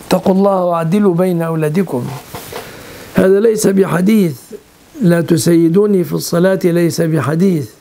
اتقوا الله واعدلوا بين أولادكم. هذا ليس بحديث، لا تسيدوني في الصلاة ليس بحديث،